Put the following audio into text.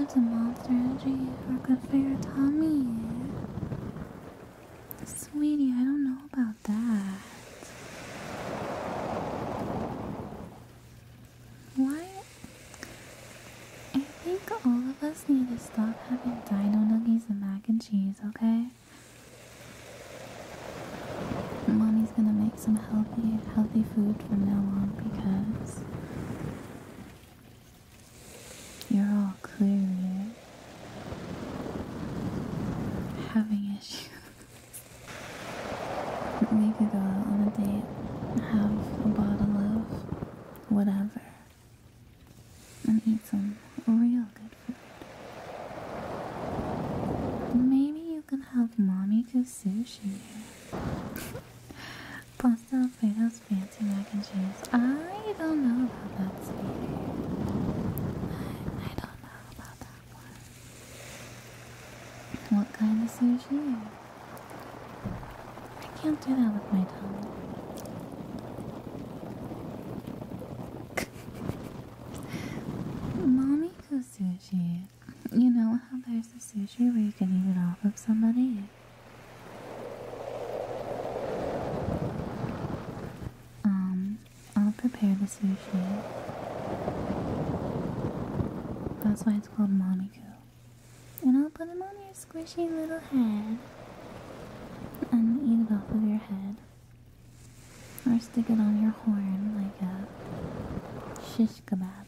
types of monster energy are good for your tummy. Sweetie, I don't know about that. Why? I think all of us need to stop having dino nuggies and mac and cheese, okay? Mommy's gonna make some healthy food from now on because you're all clearly having issues. We could go out on a date, have a bottle of whatever, and eat some real good food. Maybe you can have Momiku sushi. Pasta Alfredo's fancy mac and cheese. I don't know about that, sweetie. I don't know about that one. What kind of sushi? I can't do that with my tongue. Momiku sushi. You know how there's the sushi where you can eat it off of somebody? I'll prepare the sushi. That's why it's called Momiku. And I'll put it on your squishy little head. And eat it off of your head. Or stick it on your horn like a shish kebab.